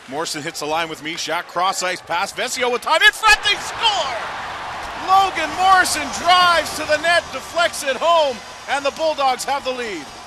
Morrison hits the line with Meshack. Cross-ice pass. Vesio with time. In front, they score! Logan Morrison drives to the net, deflects it home, and the Bulldogs have the lead.